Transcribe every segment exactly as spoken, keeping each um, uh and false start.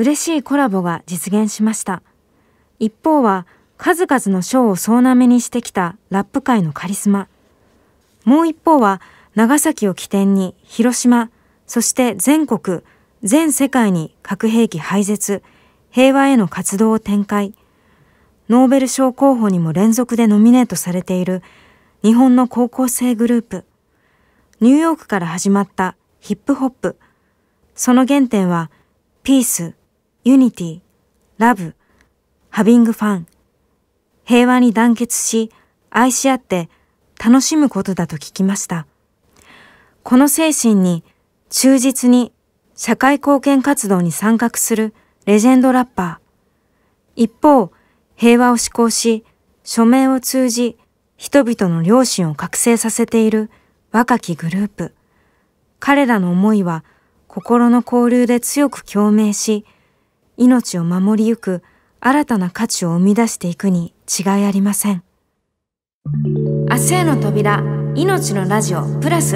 嬉しいコラボが実現しました。一方は数々の賞を総なめにしてきたラップ界のカリスマ。もう一方は長崎を起点に広島、そして全国、全世界に核兵器廃絶、平和への活動を展開。ノーベル賞候補にも連続でノミネートされている日本の高校生グループ。ニューヨークから始まったヒップホップ。その原点はピース、ユニティ、ラブ、ハビングファン。平和に団結し、愛し合って楽しむことだと聞きました。この精神に忠実に社会貢献活動に参画するレジェンドラッパー。一方、平和を志向し、署名を通じ、人々の良心を覚醒させている若きグループ。彼らの思いは心の交流で強く共鳴し、命を守りゆく新たな価値を生み出していくに違いありません。明日への扉、命のラジオプラス。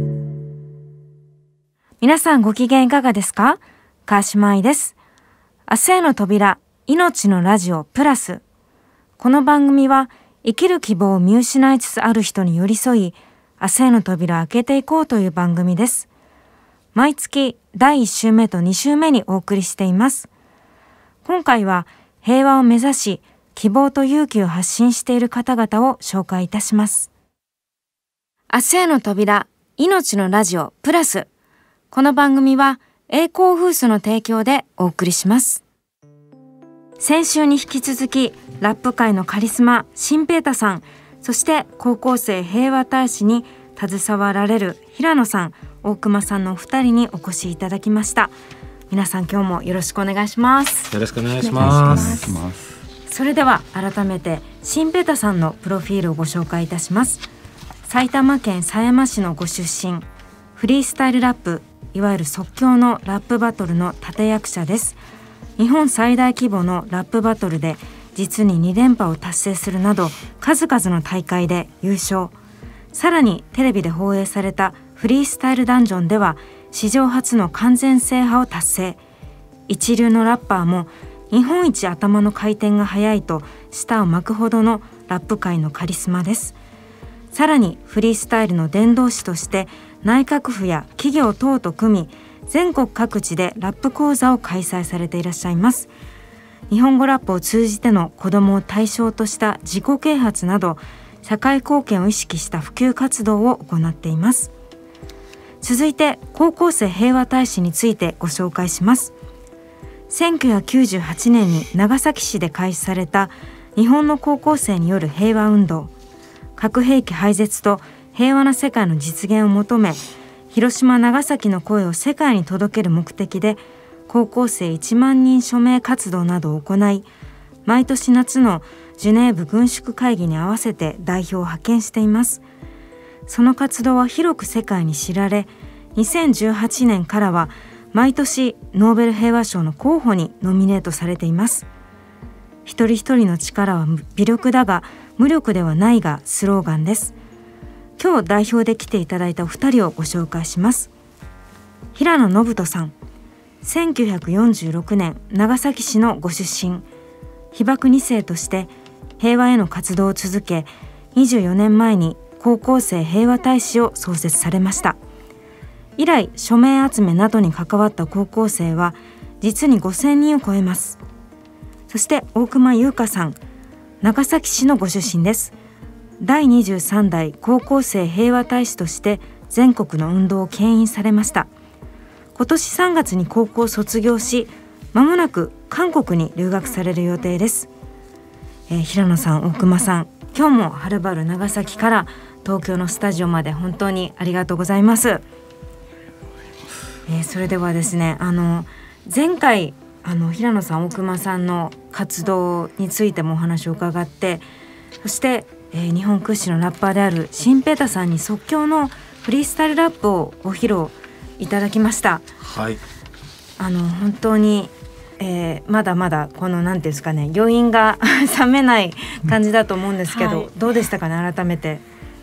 皆さんご機嫌いかがですか？川島愛です。明日への扉、命のラジオプラス。この番組は生きる希望を見失いつつある人に寄り添い、明日への扉を開けていこうという番組です。毎月だいいっ週目とに週目にお送りしています。今回は平和を目指し、希望と勇気を発信している方々を紹介いたします。明日への扉、命のラジオプラス。この番組は栄光フースの提供でお送りします。先週に引き続きラップ界のカリスマシンペータさん、そして高校生平和大使に携わられる平野さん、大熊さんのお二人にお越しいただきました。皆さん今日もよろしくお願いします。 よろしくお願いします。 それでは改めてシンペータさんのプロフィールをご紹介いたします。埼玉県狭山市のご出身、フリースタイルラップ、いわゆる即興のラップバトルの立役者です。日本最大規模のラップバトルで実にに連覇を達成するなど、数々の大会で優勝。さらにテレビで放映されたフリースタイルダンジョンでは史上初の完全制覇を達成。一流のラッパーも日本一頭の回転が速いと舌を巻くほどのラップ界のカリスマです。さらにフリースタイルの伝道師として内閣府や企業等と組み、全国各地でラップ講座を開催されていらっしゃいます。日本語ラップを通じての子どもを対象とした自己啓発など、社会貢献を意識した普及活動を行っています。続いて高校生平和大使についてご紹介します。せんきゅうひゃくきゅうじゅうはちねんに長崎市で開始された日本の高校生による平和運動。核兵器廃絶と平和な世界の実現を求め、広島長崎の声を世界に届ける目的で高校生いちまんにん署名活動などを行い、毎年夏のジュネーブ軍縮会議に合わせて代表を派遣しています。その活動は広く世界に知られ、にせんじゅうはちねんからは毎年ノーベル平和賞の候補にノミネートされています。一人一人の力は微力だが無力ではないがスローガンです。今日代表で来ていただいたお二人をご紹介します。平野信人さん、せんきゅうひゃくよんじゅうろくねん長崎市のご出身、被爆に世として平和への活動を続け、にじゅうよねんまえに高校生平和大使を創設されました。以来署名集めなどに関わった高校生は実にごせんにんを超えます。そして大熊優香さん、長崎市のご出身です。だいにじゅうさんだい高校生平和大使として全国の運動を牽引されました。今年さんがつに高校を卒業し、まもなく韓国に留学される予定です。えー、平野さん、大熊さん、今日もはるばる長崎から東京のスタジオまで本当にありがとうございます。えー、それではですね、あの前回あの平野さん、大熊さんの活動についてもお話を伺って、そしてえー、日本屈指のラッパーであるシンペータさんに即興のフリースタイルラップをご披露いただきました。 はい、 あの本当に、えー、まだまだこのなんていうんですかね、余韻が冷めない感じだと思うんですけど、はい、どうでしたかね、改めて。 いや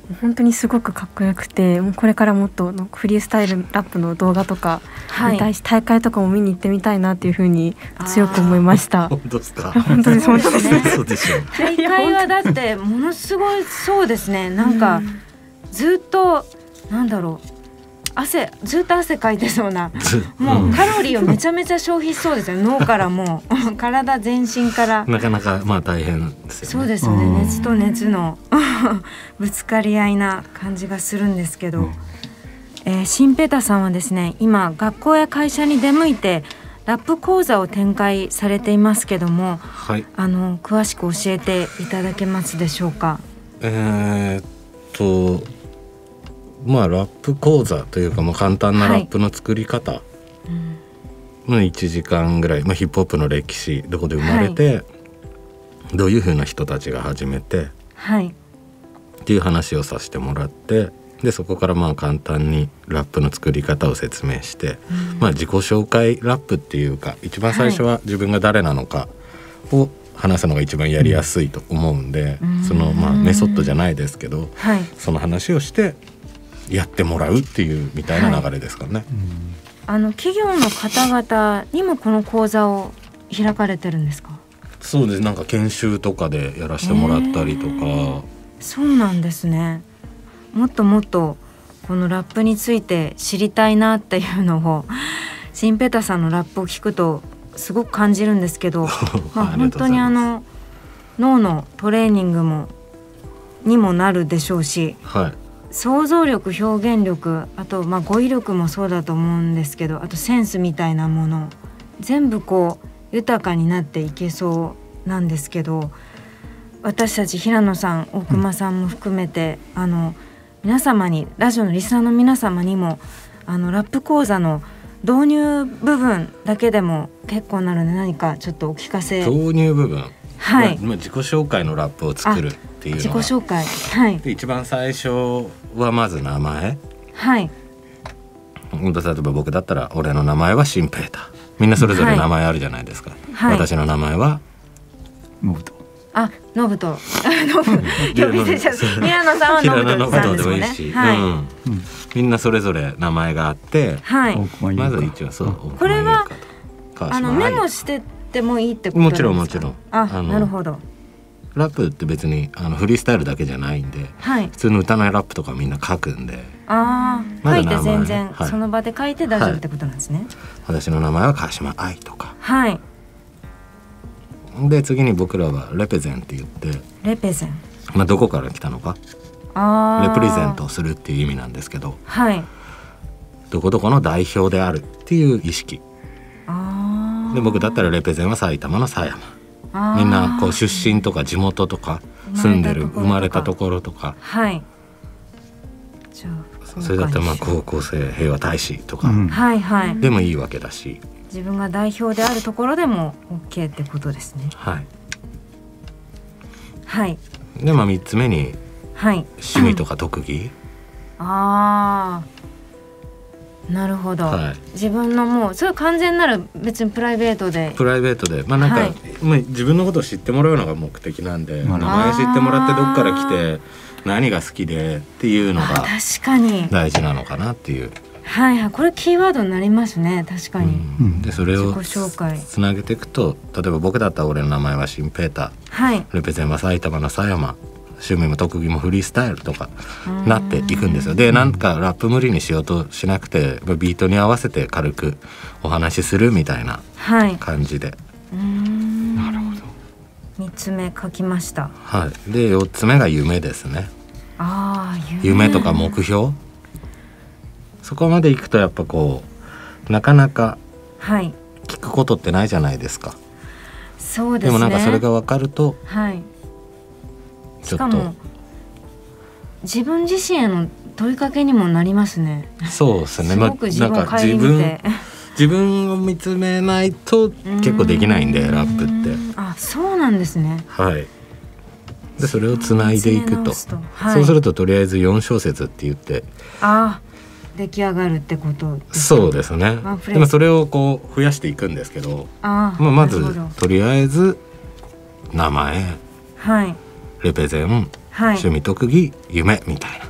本当にすごくかっこよくて、もうこれからもっとフリースタイルラップの動画とか見たいし、はい、大会とかも見に行ってみたいなっていうふうに強く思いました。 本当ですか？ 本当です本当です。 そうでしょう。 大会はだってものすごいそうですね。なんかずっとなんだろう、汗ずっと汗かいてそうな、もうカロリーをめちゃめちゃ消費しそうですよ。脳からも体全身からなかなかまあ大変ですよね。 そうですよね。熱と熱のぶつかり合いな感じがするんですけど、うん、えー、シンペーターさんはですね、今学校や会社に出向いてラップ講座を展開されていますけども、 はい、 あの詳しく教えていただけますでしょうか？ えー、っとまあラップ講座というか、まあ、簡単なラップの作り方、はい、うん、いちじかんぐらい、まあ、ヒップホップの歴史どこで生まれて、はい、どういう風な人たちが始めて、 はい、 っていう話をさせてもらって、でそこからまあ簡単にラップの作り方を説明して、うん、まあ、自己紹介ラップっていうか、一番最初は自分が誰なのかを話すのが一番やりやすいと思うんで、うん、そのまあメソッドじゃないですけど、 はい、 その話をしてやってもらうっていうみたいな流れですかね。はい、 あの企業の方々にもこの講座を開かれてるんですか？ そうです。なんか研修とかでやらせてもらったりとか、えー、 そうなんですね。もっともっとこのラップについて知りたいなっていうのをシンペーターさんのラップを聞くとすごく感じるんですけどまあ本当にあの脳のトレーニングもにもなるでしょうし、 はい、 想像力、表現力、あとまあ語彙力もそうだと思うんですけど、あとセンスみたいなもの全部こう豊かになっていけそうなんですけど、私たち平野さん、大熊さんも含めて、うん、あの皆様に、ラジオのリスナーの皆様にもあのラップ講座の導入部分だけでも結構なので、何かちょっとお聞かせ。 導入部分、 はい、 まあ、自己紹介のラップを作るっていうのが自己紹介、はい、 で一番最初はまず名前、 はい、 例えば僕だったら俺の名前はシンペーター、みんなそれぞれ名前あるじゃないですか、はい、私の名前はノブト、 あ、ノブトノブ呼び出ちゃう。宮野さんはノブトさんですもんね。はい、うん、 みんなそれぞれ名前があって、 はい、 まず一応そう、 これはあのメモしてってもいいってことなんですか？ もちろんもちろん。 あ、なるほど。 ラップって別にあのフリースタイルだけじゃないんで、 はい、 普通の歌のラップとかみんな書くんで、 あ、書いて全然、 はい、 その場で書いて大丈夫ってことなんですね。はい、 私の名前は川島愛とか、 はい、 で次に僕らはレペゼンって言って、 レペゼン、 まあ、どこから来たのか、 あ、 レプレゼントをするっていう意味なんですけど、 はい、 どこどこの代表であるっていう意識。 あ、 で僕だったらレペゼンは埼玉の狭山、みんなこう出身とか地元とか住んでる生まれたところとか、 はい、じゃあそれだったらまあ高校生平和大使とか、うん、 はいはい、 でもいいわけだし、 自分が代表であるところでも OK ってことですね。 はいはい。 でまあみっつめに、 はい、 趣味とか特技、 ああ、なるほど、はい、自分のもうそれ完全なる別にプライベートでプライベートでまあなんか、はい、まあ、自分のことを知ってもらうのが目的なんで、名前知ってもらってどっから来て何が好きでっていうのが確かに大事なのかなっていう。 はいはい、これキーワードになりますね。確かに、 うん、でそれをつなげていくと、例えば僕だったら俺の名前はシンペーター、 はい、 レペゼンは埼玉の狭山、趣味も特技もフリースタイルとかなっていくんですよ。でなんかラップ無理にしようとしなくて、ビートに合わせて軽くお話しするみたいな感じで、はい、 うーん、 なるほど。 みっつめ書きました。 はい、でよっつめが夢ですね。 あ、 夢、夢とか目標、そこまで行くとやっぱこうなかなか聞くことってないじゃないですか。 そうですね。 でもなんかそれが分かると、 はい、しかも自分自身への問いかけにもなりますね。 そうですね。 すごく自分を顧みて、 まあ、自分を見つめないと結構できないんで、ラップって。 あ、そうなんですね。 はい。でそれをつないでいくと、 はい、 そうするととりあえずよん小節って言って、 あ、出来上がるってことですか？ そうですね。でもそれをこう増やしていくんですけど、 あ、 まあ、まずとりあえず名前、 はい、 レペゼン、 はい、 趣味特技、夢みたいな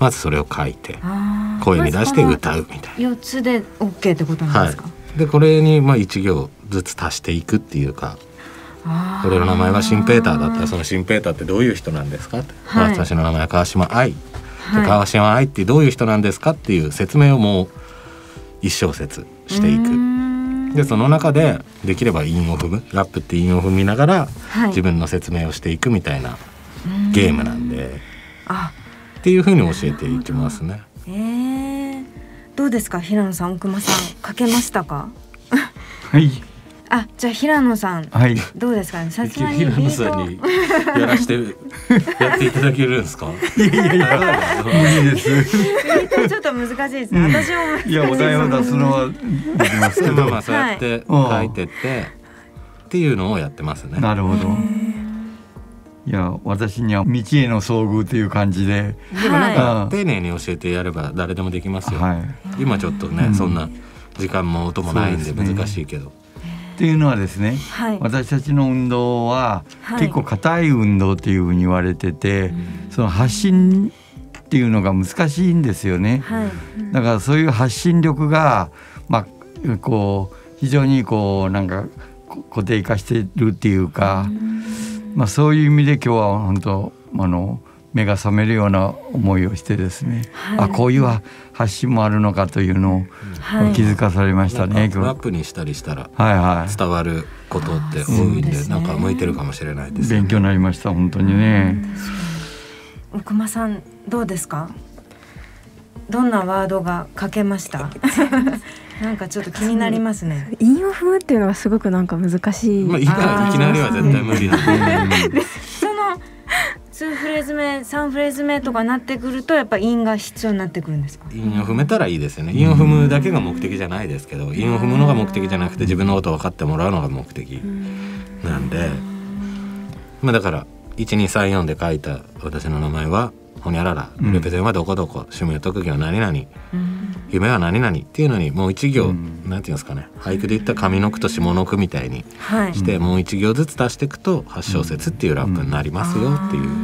まずそれを書いて声に出して歌うみたいな。 よっつで OK ってことなんですか？ はい、でこれにまあいち行ずつ足していくっていうか、俺の名前はシンペーターだったらそのシンペーターってどういう人なんですかって、はい、私の名前は川島愛、はい、川島愛ってどういう人なんですかっていう説明をもう一小節していく。でその中でできれば韻を踏む、ラップって韻を踏みながら自分の説明をしていくみたいなゲームなんで、あっていう風に教えていきますね。 えー、どうですか平野さん、奥間さん書けましたか？ はい。 あ、じゃあ平野さん、はい、どうですかね。さすがに平野さんにやらしてやっていただけるんですか？ いやいやいや無理です。 ビートちょっと難しいですね。うん、私も難しい。 いやお題を出すのはできますけど、 まあそうやって書いてって、はい、っていうのをやってますね。 なるほど。いや私には道への遭遇っていう感じで、 でもなんか丁寧に教えてやれば誰でもできますよ。はい、今ちょっとね、うん、そんな時間も音もないんで難しいけど。 っていうのはですね、はい、私たちの運動は結構硬い運動っていうふうに言われてて、はい、その発信っていうのが難しいんですよね。はい、だからそういう発信力が、まあ、こう非常にこうなんか固定化してるっていうか、まあ、そういう意味で今日は本当あの目が覚めるような思いをしてですね、はい、あこういう発信もあるのかというのを気づかされましたね。 ラップにしたりしたら伝わることって多いんで、なんか向いてるかもしれないですね。 勉強になりました本当にね。 奥間さんどうですか？どんなワードが書けました？なんかちょっと気になりますね。 韻を踏むっていうのがすごくなんか難しい。 まあ、いきなりは絶対無理なんでそのにフレーズ目さんフレーズ目とかなってくるとやっぱ韻が必要になってくるんですか？ 韻を踏めたらいいですよね。韻を踏むだけが目的じゃないですけど、韻を踏むのが目的じゃなくて自分のことを分かってもらうのが目的なんで、まあだからいちにさんよんで書いた私の名前はほにゃらら、レペゼンはどこどこ、趣味や特技は何々、夢は何々っていうのにもう一行、うん、なんていうんですかね、俳句で言った上の句と下の句みたいにして、はい、もう一行ずつ足していくとはち小節っていうラップになりますよっていう、うんうん、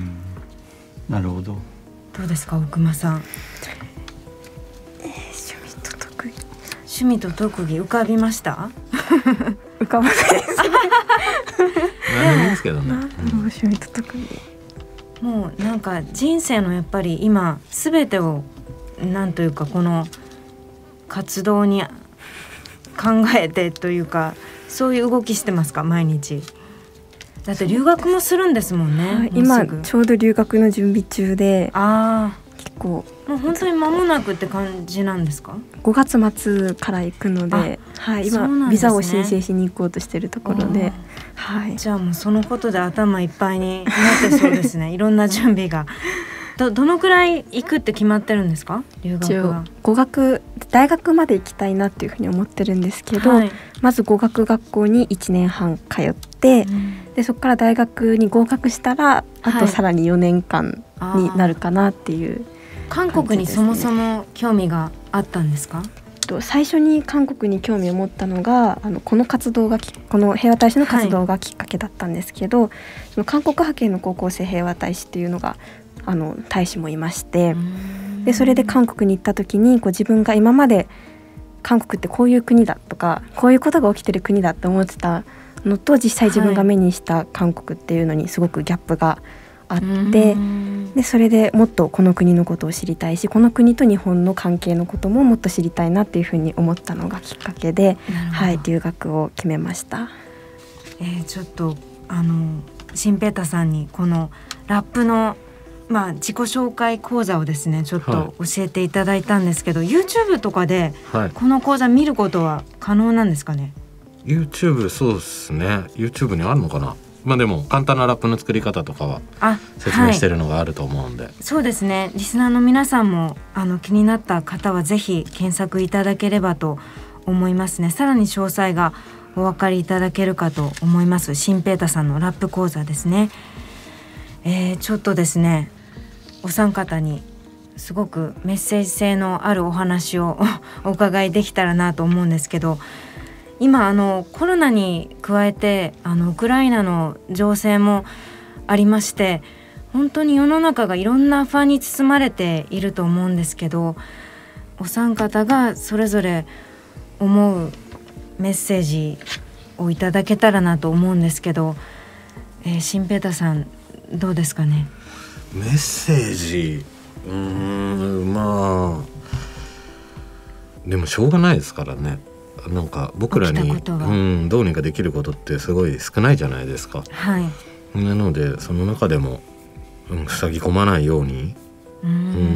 なるほど。 どうですか奥間さん、 えー、趣味と特技趣味と特技浮かびました？ 浮かばないです何でもいいですけどね、 趣味と特技もうなんか人生のやっぱり今すべてをなんというかこの活動に考えてというかそういう動きしてますか毎日？だって留学もするんですもんね。 はい、今ちょうど留学の準備中で、あ結構もう本当に間もなくって感じなんですか？ ごがつ末から行くので、はい、今、ね、ビザを申請しに行こうとしているところで、はい、 じゃあもうそのことで頭いっぱいになってそうですねいろんな準備がど, どのくらい行くって決まってるんですか？留学は語学大学まで行きたいなっていうふうに思ってるんですけど、はい、まず語学学校にいちねんはん通って、うん、でそこから大学に合格したらあとさらによねんかんになるかなっていう、はい、 韓国にそもそも興味があったんですか？ 最初に韓国に興味を持ったのがあのこの活動がこの平和大使の活動がきっかけだったんですけど、はい、その韓国派遣の高校生平和大使っていうのがあの大使もいまして、でそれで韓国に行った時にこう自分が今まで韓国ってこういう国だとかこういうことが起きてる国だって思ってたのと実際自分が目にした韓国っていうのにすごくギャップがあって、はい、でそれでもっとこの国のことを知りたいしこの国と日本の関係のことももっと知りたいなっていうふうに思ったのがきっかけで、はい、留学を決めました。 えー、ちょっとあのシンペータさんにこのラップのまあ、自己紹介講座をですねちょっと教えていただいたんですけど、はい、YouTube とかでこの講座見ることは可能なんですかね？ YouTube そうですね YouTube にあるのかな。まあでも簡単なラップの作り方とかは説明してるのがあると思うんで、はい、 そうですね。リスナーの皆さんもあの気になった方はぜひ検索いただければと思いますね。さらに詳細がお分かりいただけるかと思います。シンペータさんのラップ講座ですね。えー、ちょっとですねお三方にすごくメッセージ性のあるお話をお伺いできたらなと思うんですけど、今あのコロナに加えてあのウクライナの情勢もありまして本当に世の中がいろんな不安に包まれていると思うんですけど、お三方がそれぞれ思うメッセージをいただけたらなと思うんですけど、えー、シンペーターさんどうですかね。 メッセージ、うーん、まあでもしょうがないですからね。なんか僕らに、うん、どうにかできることってすごい少ないじゃないですか。 はい、 なのでその中でも、うん、塞ぎ込まないように、うん、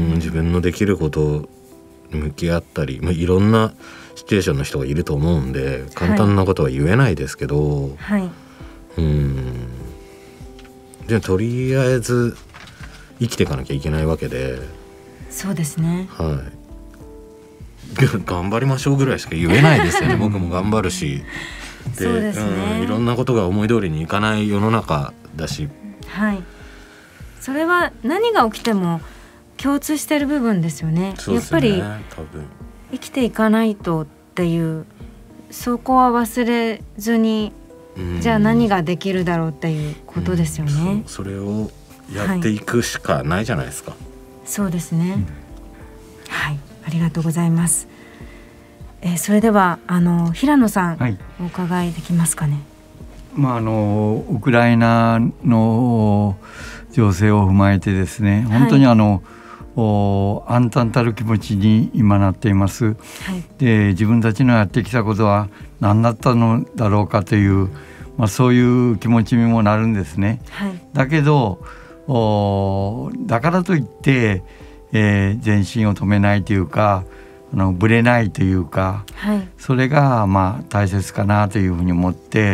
自分のできることに向き合ったり、まあ、いろんなシチュエーションの人がいると思うんで簡単なことは言えないですけど、 はい、 うん、でもとりあえず生きていかなきゃいけないわけで。 そうですね、 はい、頑張りましょうぐらいしか言えないですよね。僕も頑張るし、 で、そうですね、 うん、いろんなことが思い通りにいかない世の中だし、 はい、それは何が起きても共通してる部分ですよね。 そうですね、 やっぱり多分生きていかないとっていう、そこは忘れずに、うん、じゃあ何ができるだろうっていうことですよね、 うん、そ, それをやっていくしかないじゃないですか、はい、 そうですね、うん、はい、ありがとうございます。えー、それではあの平野さん、はい、お伺いできますかね。 まあ、あのウクライナの情勢を踏まえてですね、本当にあの、はい、暗淡たる気持ちに今なっています、はい、で自分たちのやってきたことは何だったのだろうかという、まあ、そういう気持ちにもなるんですね、はい、だけどだからといって、えー、前進を止めないというか、あのぶれないというか、はい、それがまあ大切かなというふうに思って、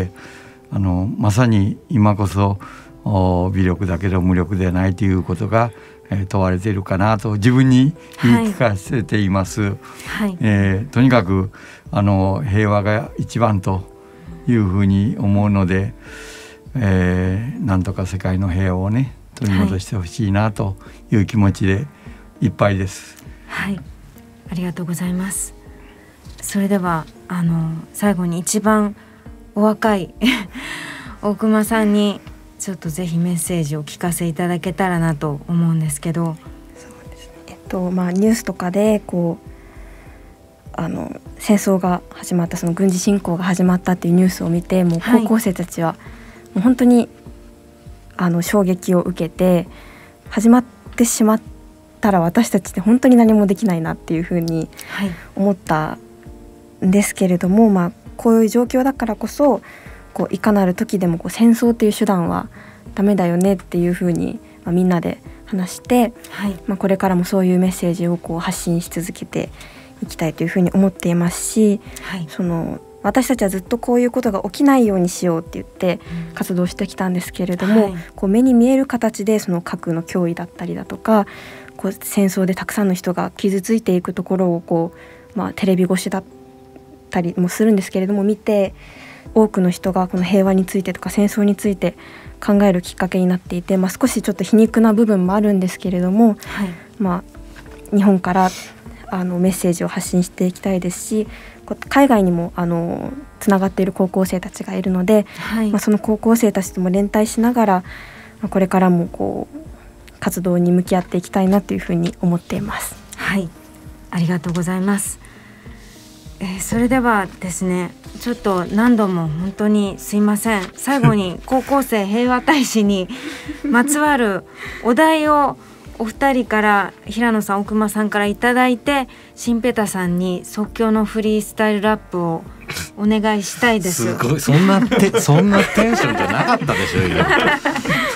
あのまさに今こそ微力だけど無力ではないということが、えー、問われているかなと自分に言い聞かせています、はいえー、とにかくあの平和が一番というふうに思うので、えー、なんとか世界の平和をね取り戻してほしいなという気持ちでいっぱいです。 はい、ありがとうございます。それではあの最後に一番お若い大熊さんにちょっとぜひメッセージを聞かせいただけたらなと思うんですけど。 そうですね、えっとまあ、ニュースとかでこうあの戦争が始まった、その軍事侵攻が始まったっていうニュースを見て、もう高校生たちはもう本当にあの衝撃を受けて、始まってしまったら私たちって本当に何もできないなっていうふうに思ったんですけれども、はいまあ、こういう状況だからこそこういかなる時でもこう戦争っていう手段はダメだよねっていうふうに、まあ、みんなで話して、はいまあ、これからもそういうメッセージをこう発信し続けていきたいというふうに思っていますし、はい、その私たちはずっとこういうことが起きないようにしようって言って活動してきたんですけれども、うんはい、こう目に見える形でその核の脅威だったりだとか、こう戦争でたくさんの人が傷ついていくところをこう、まあ、テレビ越しだったりもするんですけれども見て、多くの人がこの平和についてとか戦争について考えるきっかけになっていて、まあ、少しちょっと皮肉な部分もあるんですけれども、はいまあ、日本からあのメッセージを発信していきたいですし、海外にもあのつながっている高校生たちがいるので、はいまあ、その高校生たちとも連帯しながら、まあ、これからもこう活動に向き合っていきたいなというふうに思っています。 はい、ありがとうございます。えー、それではですね、ちょっと何度も本当にすいません。最後に高校生平和大使にまつわるお題をお二人から平野さん、大熊さんからいただいて、シンペタさんに即興のフリースタイルラップをお願いしたいです。 すごい、そんなてそんなテンションじゃなかったでしょ今。なんか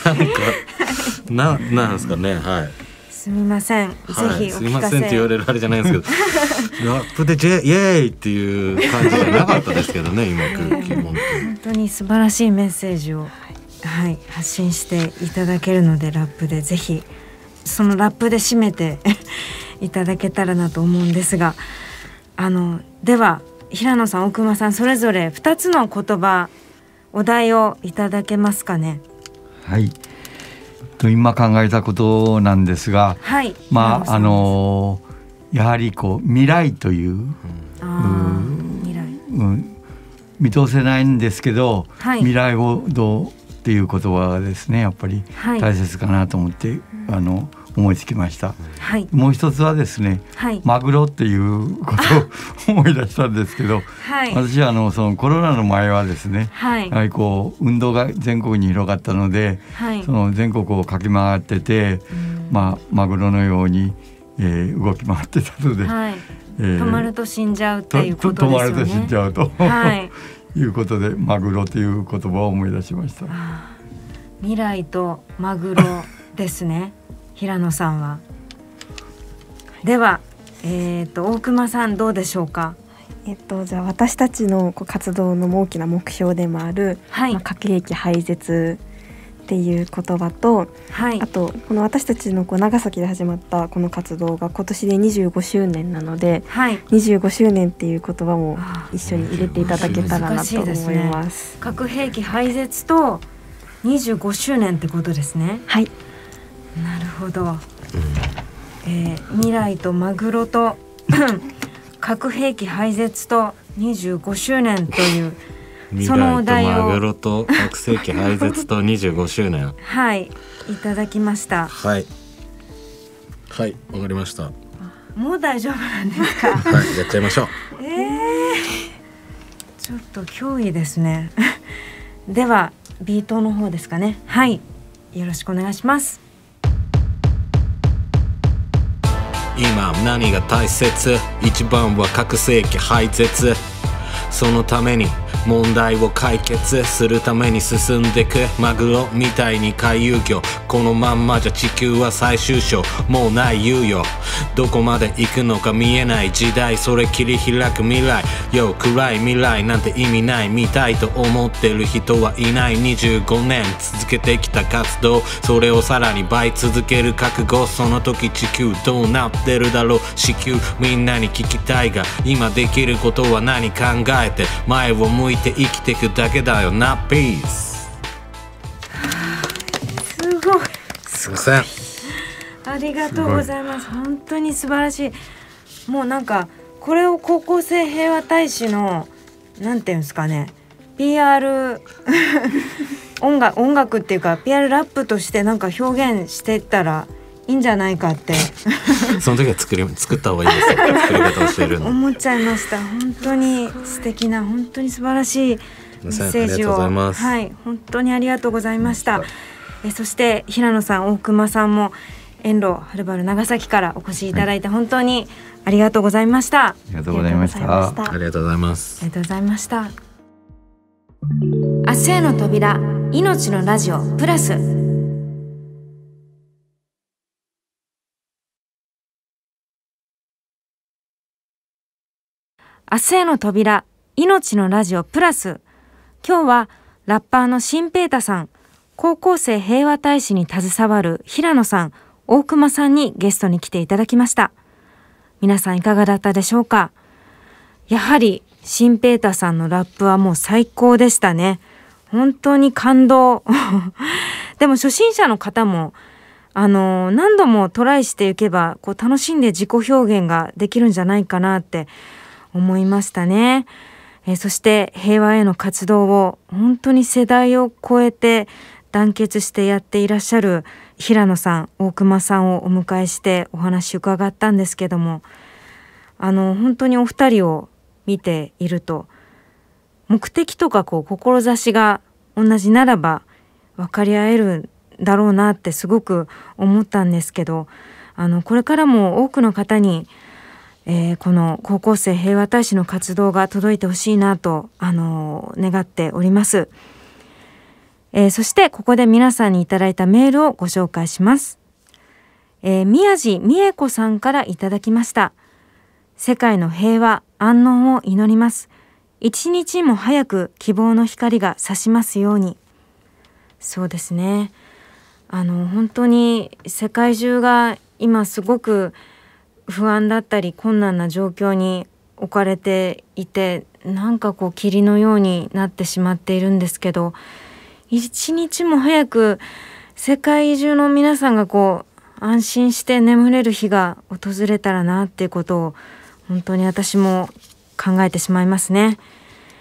ななんですかね。はい。 すみません、はい、ぜひお聞かせ。すみませんって言われるあれじゃないんですけど、ラップでジェイエーイっていう感じじゃなかったですけどね今空気、本当に素晴らしいメッセージを、はい、発信していただけるので、ラップでぜひそのラップで締めていただけたらなと思うんですが、あのでは平野さん、大熊さん、それぞれふたつの言葉、お題をいただけますかね。 はい、今考えたことなんですが、はい、まああのやはりこう未来という、あう未来、うん、見通せないんですけど、はい、未来をどうっていう言葉がですねやっぱり大切かなと思って、はい、あの思いつきました、はい、もう一つはですね、はい、マグロっていうことを思い出したんですけど、はい、私はあのそのコロナの前はですね、はい、やはりこう運動が全国に広がったので、はい、その全国を駆け回ってて、まあ、マグロのように、えー、動き回ってたので、はい、 えー、止まると死んじゃうっていうことですよね。 止まると死んじゃうと、はい、いうことでマグロという言葉を思い出しました。 未来とマグロですね平野さんは。では、えー、と大熊さんどうでしょうか。 えっと、じゃあ私たちのこう活動の大きな目標でもある、はい、まあ、核兵器廃絶っていう言葉と、はい、あとこの私たちのこう長崎で始まったこの活動が今年でにじゅうごしゅうねんなので、はい、にじゅうごしゅうねんっていう言葉も一緒に入れていただけたらなと思います。 ね、核兵器廃絶とにじゅうごしゅうねんってことですね。 はい、 なるほど、えー、未来とマグロと核兵器廃絶とにじゅうごしゅうねんという未来とマグロと核兵器廃絶とにじゅうごしゅうねんはいいただきました。 はいはいわかりました。 もう大丈夫なんですか。 はいやっちゃいましょう。 えー、ちょっと脅威ですねではビートの方ですかね。はいよろしくお願いします。 今何が大切、一番は核兵器廃絶。そのために問題を解決するために進んでくマグロみたいに回遊魚。このまんまじゃ地球は最終章、もうない猶予。どこまで行くのか見えない時代、それ切り開く未来。よ暗い未来なんて意味ない、見たいと思ってる人はいない。にじゅうごねん続けてきた活動、それをさらに倍続ける覚悟。その時地球どうなってるだろう。至急みんなに聞きたいが、今できることは何考えて前を向いて生きてくだけだよな。ピース。 すごい。 すいません。 ありがとうございます。本当に素晴らしい。もうなんかこれを高校生平和大使のなんていうんですかね、ピーアール 音楽音楽っていうか ピーアール ラップとしてなんか表現していったらいいんじゃないかってその時は作り作った方がいいですよ。作り方を教えるの思っちゃいました。本当に素敵な本当に素晴らしいメッセージを、はい、本当にありがとうございました。えそして平野さん、大熊さんも遠路はるばる長崎からお越しいただいて本当にありがとうございました。 ありがとうございました。 ありがとうございます。 ありがとうございました。明日への扉、命のラジオプラス。明日への扉、命のラジオプラス。今日はラッパーのシンペータさん、高校生平和大使に携わる平野さん、大熊さんにゲストに来ていただきました。皆さんいかがだったでしょうか。やはりシンペータさんのラップはもう最高でしたね。本当に感動でも初心者の方もあの何度もトライしていけばこう楽しんで自己表現ができるんじゃないかなって思いましたね。えー、そして平和への活動を本当に世代を超えて団結してやっていらっしゃる平野さん、大熊さんをお迎えしてお話伺ったんですけども、あの本当にお二人を見ていると目的とかこう志が同じならば分かり合えるんだろうなってすごく思ったんですけど、あのこれからも多くの方にえー、この高校生平和大使の活動が届いてほしいなと、あのー、願っております。えー、そしてここで皆さんにいただいたメールをご紹介します。えー、宮地美恵子さんからいただきました。世界の平和安穏を祈ります。一日も早く希望の光が差しますように。そうですね、あの本当に世界中が今すごく不安だったり困難な状況に置かれていて、なんかこう霧のようになってしまっているんですけど、一日も早く世界中の皆さんがこう安心して眠れる日が訪れたらなっていうことを本当に私も考えてしまいますね。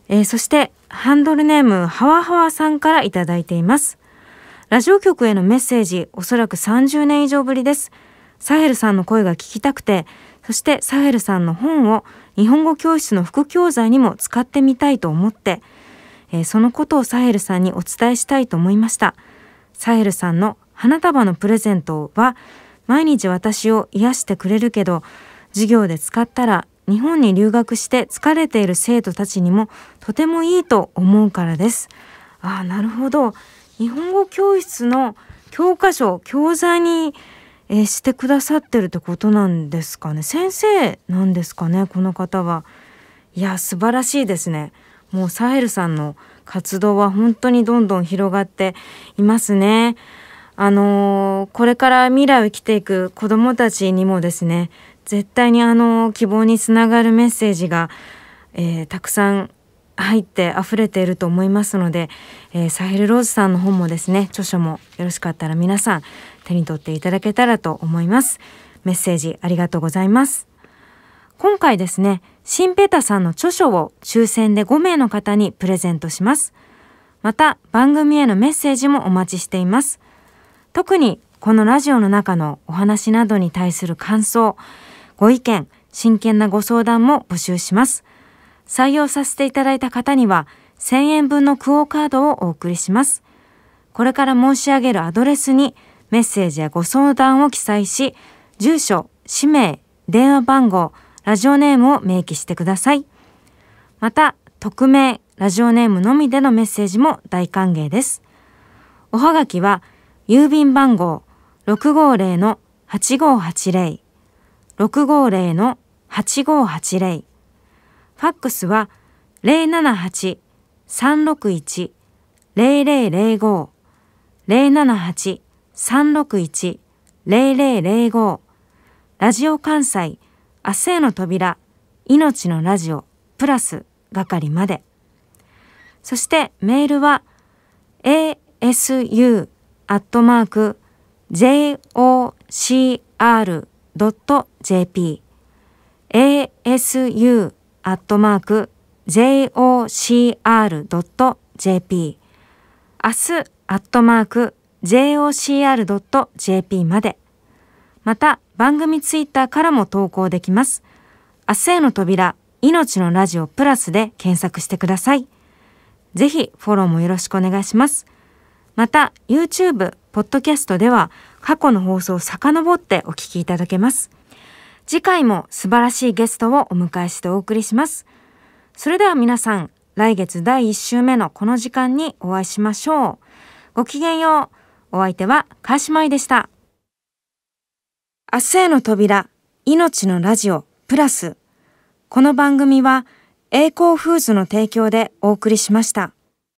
えー、そしてハンドルネームハワハワさんからいただいています。ラジオ局へのメッセージ、おそらくさんじゅうねん以上ぶりです。サヘルさんの声が聞きたくて、そしてサヘルさんの本を日本語教室の副教材にも使ってみたいと思って、えー、そのことをサヘルさんにお伝えしたいと思いました。サヘルさんの花束のプレゼントは毎日私を癒してくれるけど、授業で使ったら日本に留学して疲れている生徒たちにもとてもいいと思うからです。ああ、なるほど。日本語教室の教科書、教材に、えー、してくださってるってことなんですかね。先生なんですかね、この方は。いや、素晴らしいですね。もうサヘルさんの活動は本当にどんどん広がっていますね。あのー、これから未来を生きていく子どもたちにもですね、絶対にあの希望につながるメッセージが、えー、たくさん入って溢れていると思いますので、えー、サヘルローズさんの本もですね、著書もよろしかったら皆さん手に取っていただけたらと思います。メッセージありがとうございます。今回ですね、シンペータさんの著書を抽選でごめいの方にプレゼントします。また番組へのメッセージもお待ちしています。特にこのラジオの中のお話などに対する感想、ご意見、真剣なご相談も募集します。採用させていただいた方にはせんえんぶんのクオカードをお送りします。これから申し上げるアドレスにメッセージやご相談を記載し、住所、氏名、電話番号、ラジオネームを明記してください。また、匿名、ラジオネームのみでのメッセージも大歓迎です。おはがきは郵便番号 ろくごーぜろのはちごーはちぜろ ろくごーぜろのはちごーはちぜろ、ファックスは ゼロななはち さんろくいち ゼロゼロゼロご ゼロななはち さんろくいち ゼロゼロゼロご、ラジオ関西明日への扉命のラジオプラス係まで。そしてメールは エーエスユー アットマーク ジェイオーシーアール ドット ジェーピー エーエスユー アットマーク ジェイオーシーアール ドット ジェーピー 明日アットマーク ジェイオーシーアール ドット ジェーピー まで。また番組ツイッターからも投稿できます。明日への扉命のラジオプラスで検索してください。ぜひフォローもよろしくお願いします。また YouTube、ポッドキャストでは過去の放送を遡ってお聞きいただけます。次回も素晴らしいゲストをお迎えしてお送りします。それでは皆さん、来月だいいっ週目のこの時間にお会いしましょう。ごきげんよう。お相手は川島愛でした。明日への扉、命のラジオプラス。この番組は栄光フーズの提供でお送りしました。